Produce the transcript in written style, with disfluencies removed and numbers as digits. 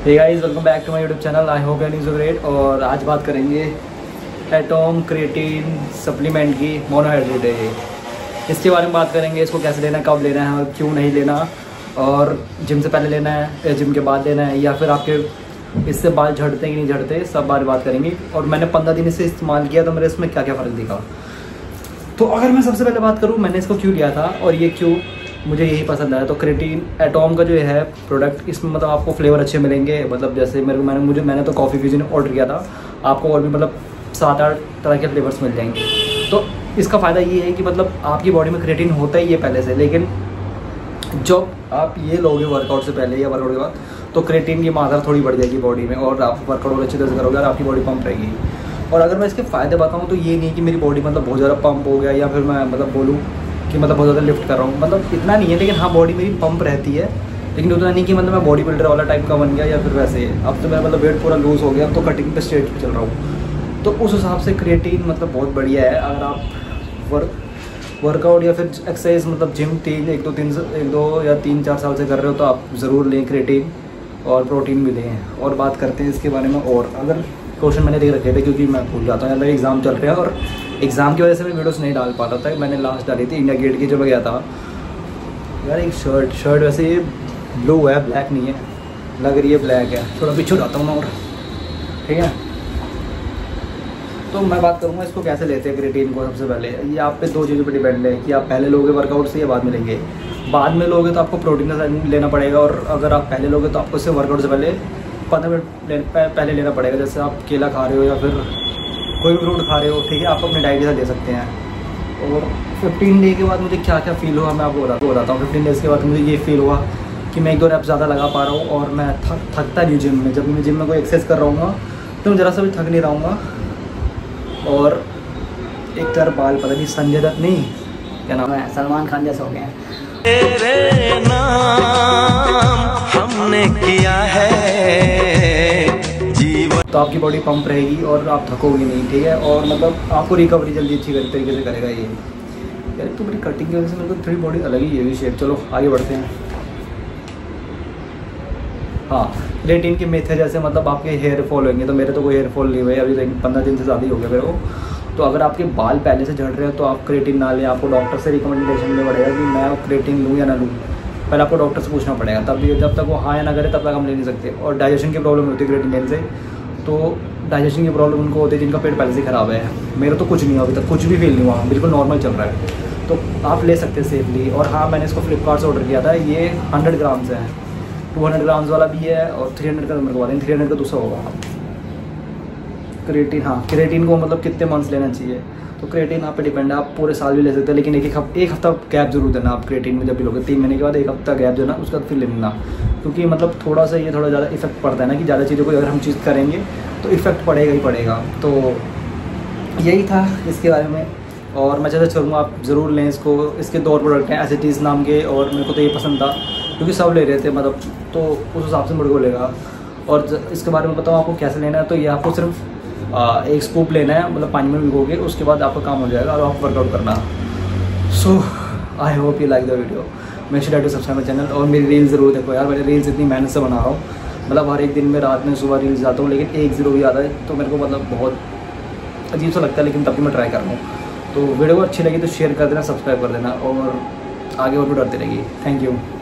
Hey guys, welcome back to my YouTube channel. I hope you are doing so great. और आज बात करेंगे Atom creatine supplement की monohydrate है ये, इसके बारे में बात करेंगे। इसको कैसे लेना है, कब लेना है और क्यों नहीं लेना, और जिम से पहले लेना है या जिम के बाद लेना है, या फिर आपके इससे बाल झड़ते कि नहीं झड़ते, सब बारे बात करेंगे। और मैंने 15 दिन इसे इस्तेमाल किया तो मेरे इसमें क्या क्या फ़र्क दिखा। तो अगर मैं सबसे पहले बात करूँ मैंने इसको क्यों लिया था और ये क्यों मुझे यही पसंद आया, तो क्रिएटिन एटॉम का जो है प्रोडक्ट, इसमें मतलब आपको फ्लेवर अच्छे मिलेंगे। मतलब जैसे मैंने तो कॉफ़ी फ्यूजन ऑर्डर किया था, आपको और भी मतलब 7-8 तरह के फ्लेवर्स मिल जाएंगे। तो इसका फ़ायदा ये है कि मतलब आपकी बॉडी में क्रिएटिन होता ही है पहले से, लेकिन जब आप ये लोगे वर्कआउट से पहले या वर्कआउट के बाद तो क्रिएटिन की मात्रा थोड़ी बढ़ जाएगी बॉडी में, और आप वर्कआउट अच्छी तरह से करोगे और आपकी बॉडी पंप रहेगी। और अगर मैं इसके फ़ायदे बताऊँ तो ये नहीं कि मेरी बॉडी मतलब बहुत ज़्यादा पंप हो गया, या फिर मैं मतलब बोलूँ कि मतलब बहुत ज़्यादा लिफ्ट कर रहा हूँ, मतलब इतना नहीं है। लेकिन हाँ, बॉडी मेरी पंप रहती है, लेकिन उतना नहीं कि मतलब मैं बॉडी बिल्डर वाला टाइप का बन गया या फिर वैसे। अब तो मेरा मतलब वेट पूरा लूज़ हो गया, अब तो कटिंग पे स्ट्रेट पे चल रहा हूँ। तो उस हिसाब से क्रिएटिन मतलब बहुत बढ़िया है। अगर आप वर्कआउट या फिर एक्सरसाइज मतलब जिम 1-2 या 3-4 साल से कर रहे हो तो आप ज़रूर लें क्रिएटिन, और प्रोटीन भी लें। और बात करते हैं इसके बारे में। और अगर क्वेश्चन मैंने देख रखे थे क्योंकि मैं भूल जाता हूँ, मेरे एग्ज़ाम चल रहे हैं और एग्ज़ाम की वजह से मैं वीडियोस नहीं डाल पाता था। मैंने लास्ट डाली थी इंडिया गेट की जब मैं गया था यार। एक शर्ट वैसे ये ब्लू है, ब्लैक नहीं है, लग रही है ब्लैक है। थोड़ा पीछे जाता हूँ मैं, और ठीक है। तो मैं बात करूँगा इसको कैसे लेते हैं क्रिएटिन को। सबसे पहले ये आप पे 2 चीज़ों पर डिपेंड है कि आप पहले लोगे वर्कआउट से या बाद में लेंगे। बाद में लोगे तो आपको प्रोटीन का लेना पड़ेगा, और अगर आप पहले लोगे तो आपको सिर्फ वर्कआउट से पहले 15 मिनट पहले लेना पड़ेगा। जैसे आप केला खा रहे हो या फिर कोई भी फ्रूट खा रहे हो, ठीक है, आप अपने डाइट के साथ ले सकते हैं। और 15 डे के बाद मुझे क्या क्या फील हुआ मैं आपको बताता हूँ। 15 डेज़ के बाद मुझे ये फील हुआ कि मैं 1-2 रैप ज़्यादा लगा पा रहा हूँ, और मैं थकता नहीं जिम में। जब मैं जिम में कोई एक्सरसाइज कर रहा हूँ तो मैं ज़रा सा भी थक नहीं रहूँगा। और एक तरह बाल पता नहीं संजय दत्त नहीं, क्या नाम है, सलमान खान जैसा हो गया है। तेरे नाम हमने किया है जीवन। तो आपकी बॉडी पंप रहेगी और आप थकोगे नहीं, ठीक है। और मतलब आपको रिकवरी जल्दी अच्छी तरीके से करेगा ये। यार तो मेरी कटिंग की वजह से मेरे को थोड़ी बॉडी अलग ही है भी शेप। चलो आगे बढ़ते हैं। हाँ, क्रिएटिन की मेथड जैसे मतलब आपके हेयर फॉल होंगे, तो मेरे तो कोई हेयर फॉल नहीं हुए अभी, 15 दिन से ज़्यादा ही हो गया मेरे को। तो अगर आपके बाल पहले से झड़ रहे हो तो आप क्रिएटिन ना लें। आपको डॉक्टर से रिकमेंडेशन लेना पड़ेगा कि मैं क्रिएटिन लूँ या ना लूँ। पहले आपको डॉक्टर से पूछना पड़ेगा, तब भी जब तक वो हाँ या ना करे तब तक हम ले नहीं सकते। और डाइजेशन की प्रॉब्लम होती है क्रिएटिन लेने से, तो डाइजेशन की प्रॉब्लम उनको होती है जिनका पेट पहले से ख़राब है। मेरा तो कुछ नहीं हुआ अभी तक, कुछ भी फील नहीं हुआ, बिल्कुल नॉर्मल चल रहा है। तो आप ले सकते हैं सेफली। और हाँ, मैंने इसको फ्लिपकार्ट से ऑर्डर किया था। ये 100 ग्राम्स है, 200 ग्राम्स वाला भी है, और 300 का मेरे को 300 का दूसरा होगा क्रिएटिन। हाँ, क्रिएटिन को मतलब कितने मंथ्स लेना चाहिए, तो क्रिएटिन आप पे डिपेंड है। आप पूरे साल भी ले सकते हैं, लेकिन एक हफ्ता गैप जरूर देना आप क्रिएटिन में। जब भी लोगे 3 महीने के बाद 1 हफ्ता गैप देना, उसका फिर लेना। क्योंकि मतलब थोड़ा ज़्यादा इफेक्ट पड़ता है ना, कि ज़्यादा चीज़ों को अगर हम चीज़ करेंगे तो इफेक्ट पड़ेगा ही पड़ेगा। तो यही था इसके बारे में। और मैं जैसे चाहूँगा आप ज़रूर लें इसको। इसके 2 प्रोडक्ट हैं एसिटीज़ नाम के, और मेरे को तो ये पसंद था क्योंकि सब ले रहे थे मतलब, तो उस हिसाब से मेरे को लेगा। और इसके बारे में बताऊँ आपको कैसे लेना है, तो ये आपको सिर्फ 1 स्कूप लेना है, मतलब पानी में भिगोगे, उसके बाद आपका काम हो जाएगा और आप वर्कआउट करना। So I hope you like the video. Make sure to subscribe my channel, और मेरी रील्स ज़रूर देखो यार। मेरी रील्स इतनी मेहनत से बना रहा हूँ, मतलब हर एक दिन में रात में सुबह रील्स जाता हूँ, लेकिन 1 ज़रूर भी आता है। तो मेरे को मतलब बहुत अजीब सा लगता है, लेकिन तब भी मैं ट्राई कर रहा हूँ। तो वीडियो अच्छी लगी तो शेयर कर देना, सब्सक्राइब कर देना, और आगे और भी डरती रहेगी। Thank you.